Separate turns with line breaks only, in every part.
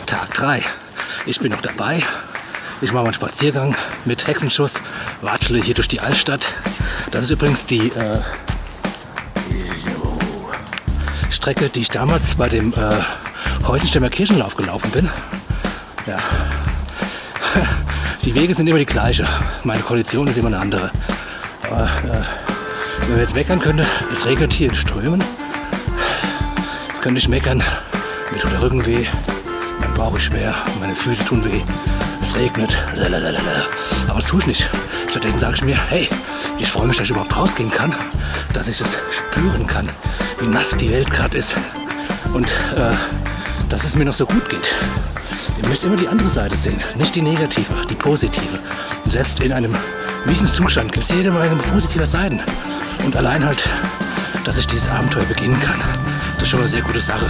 Tag 3. Ich bin noch dabei. Ich mache mal einen Spaziergang mit Hexenschuss, watschle hier durch die Altstadt. Das ist übrigens die Strecke, die ich damals bei dem Heusenstämmer Kirchenlauf gelaufen bin. Ja. Die Wege sind immer die gleiche. Meine Kondition ist immer eine andere. Aber, wenn man jetzt meckern könnte, es regnet hier in Strömen. Jetzt könnte ich meckern, mir tut der Rücken weh, mein Bauch ist schwer, meine Füße tun weh. Es regnet, aber das tue ich nicht. Stattdessen sage ich mir, hey, ich freue mich, dass ich überhaupt rausgehen kann, dass ich es spüren kann, wie nass die Welt gerade ist und dass es mir noch so gut geht. Ihr müsst immer die andere Seite sehen, nicht die negative, die positive. Und selbst in einem miesen Zustand gibt es jede Menge positiver Seiten. Und allein halt, dass ich dieses Abenteuer beginnen kann, das ist schon eine sehr gute Sache.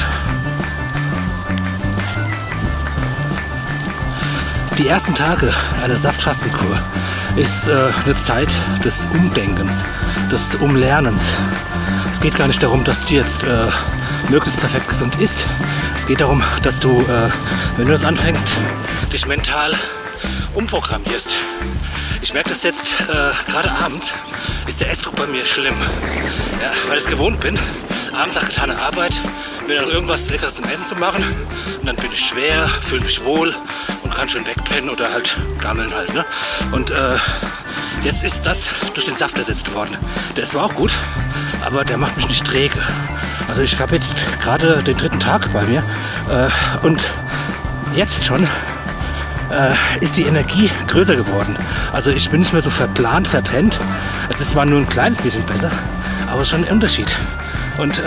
Die ersten Tage einer Saftfastenkur ist eine Zeit des Umdenkens, des Umlernens. Es geht gar nicht darum, dass du jetzt möglichst perfekt gesund isst. Es geht darum, dass du, wenn du das anfängst, dich mental umprogrammierst. Ich merke das jetzt, gerade abends ist der Essdruck bei mir schlimm, ja, weil ich es gewohnt bin, abends nach getaner Arbeit mir dann irgendwas Leckeres zum Essen zu machen und dann bin ich schwer, fühle mich wohl und kann schön wegpennen oder halt gammeln halt, ne? Und jetzt ist das durch den Saft ersetzt worden. Der ist zwar auch gut, aber der macht mich nicht träge. Also ich habe jetzt gerade den 3. Tag bei mir und jetzt schon ist die Energie größer geworden. Also ich bin nicht mehr so verplant, verpennt. Es ist zwar nur ein kleines bisschen besser, aber schon ein Unterschied. Und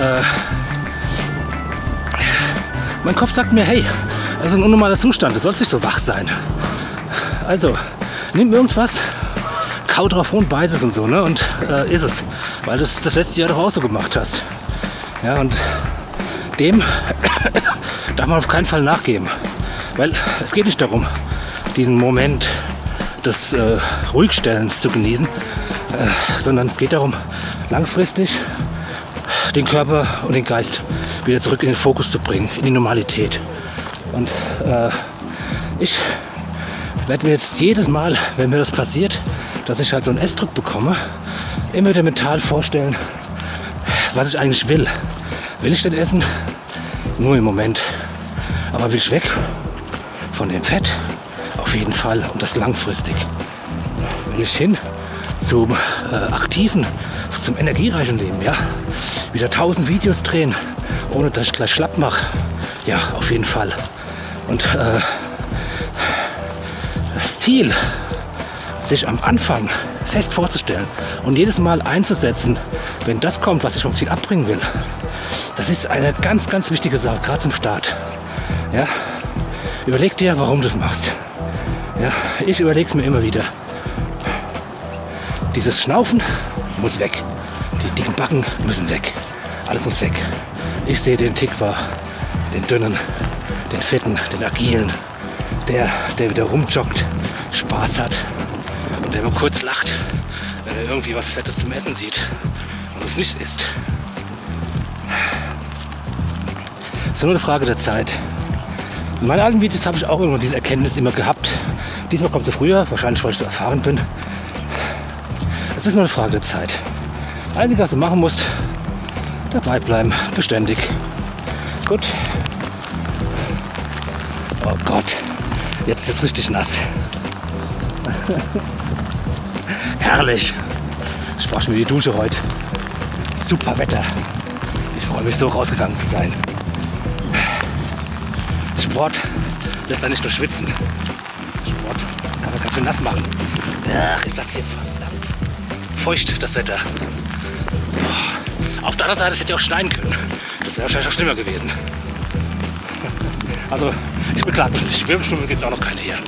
mein Kopf sagt mir, hey, das ist ein unnormaler Zustand, du sollst nicht so wach sein. Also, nimm irgendwas, kau drauf rum, beiß es und so, ne? Und iss es. Weil du das letzte Jahr doch auch so gemacht hast. Ja, und dem darf man auf keinen Fall nachgeben. Weil es geht nicht darum, diesen Moment des Ruhigstellens zu genießen, sondern es geht darum, langfristig den Körper und den Geist wieder zurück in den Fokus zu bringen, in die Normalität. Und ich werde mir jetzt jedes Mal, wenn mir das passiert, dass ich halt so einen Essdruck bekomme, immer wieder mental vorstellen, was ich eigentlich will. Will ich denn essen? Nur im Moment. Aber will ich weg von dem Fett? Auf jeden Fall, und das langfristig. Will ich hin zum aktiven, zum energiereichen Leben, ja? Wieder 1000 Videos drehen, ohne dass ich gleich schlapp mache. Ja, auf jeden Fall. Und das Ziel, sich am Anfang fest vorzustellen und jedes Mal einzusetzen, wenn das kommt, was ich vom Ziel abbringen will, das ist eine ganz, ganz wichtige Sache, gerade zum Start. Ja? Überleg dir, warum du es machst. Ja? Ich überlege es mir immer wieder. Dieses Schnaufen muss weg. Die dicken Backen müssen weg. Alles muss weg. Ich sehe den Tikva, den dünnen, den fitten, den agilen, der wieder rumjoggt, Spaß hat und der mal kurz lacht, wenn er irgendwie was Fettes zum Essen sieht und es nicht isst. Es ist nur eine Frage der Zeit. In meinen alten Videos habe ich auch immer diese Erkenntnis immer gehabt. Diesmal kommt sie früher, wahrscheinlich weil ich so erfahren bin. Es ist nur eine Frage der Zeit. Einzige, was du machen musst, dabei bleiben, beständig. Gut. Oh Gott, jetzt ist es richtig nass. Herrlich. Ich wasche mir die Dusche heute. Super Wetter. Ich freue mich so, rausgegangen zu sein. Sport lässt einen nicht nur schwitzen. Sport kann man ganz schön nass machen. Ach, ist das hier verdammt feucht, das Wetter. Auf der anderen Seite, es hätte auch schneien können. Das wäre wahrscheinlich auch schlimmer gewesen. Also, ich beklage mich nicht. Wirbelstube gibt es auch noch keine hier.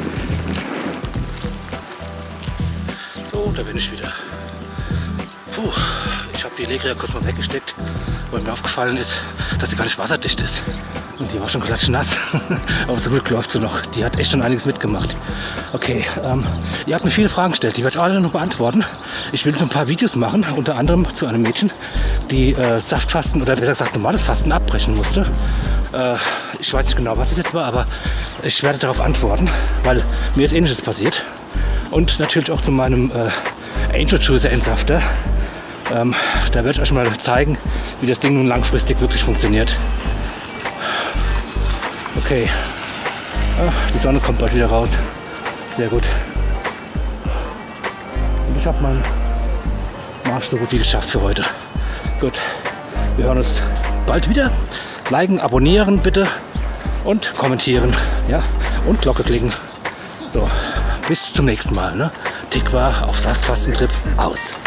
So, da bin ich wieder. Puh, ich habe die Legria kurz mal weggesteckt, weil mir aufgefallen ist, dass sie gar nicht wasserdicht ist. Und die war schon klatschnass. Aber zum Glück läuft sie noch. Die hat echt schon einiges mitgemacht. Okay, ihr habt mir viele Fragen gestellt. Die werde ich alle noch beantworten. Ich will so ein paar Videos machen, unter anderem zu einem Mädchen, die Saftfasten oder besser gesagt normales Fasten abbrechen musste. Ich weiß nicht genau, was es jetzt war, aber ich werde darauf antworten, weil mir ist Ähnliches passiert. Und natürlich auch zu meinem Angel Juicer Entsafter. Da werde ich euch mal zeigen, wie das Ding nun langfristig wirklich funktioniert. Okay, die Sonne kommt bald wieder raus. Sehr gut. Und ich habe meinen Marsch so gut wie geschafft für heute. Gut, wir hören uns bald wieder. Liken, abonnieren bitte und kommentieren, ja, und Glocke klicken. So, bis zum nächsten Mal. Ne? Tikva auf Saftfastentrip aus.